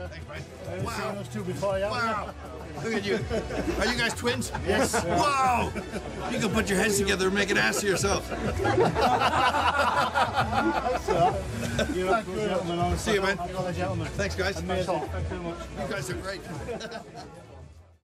Thanks, mate. Wow. Seen those two before, yeah? Wow. Look at you. Are you guys twins? Yes. Wow. You can put your heads together and make an ass of yourself. You're a good gentleman, honestly. See you, man. I've got a gentleman. Thanks, guys. Amazing. Thank you very much. You guys are great.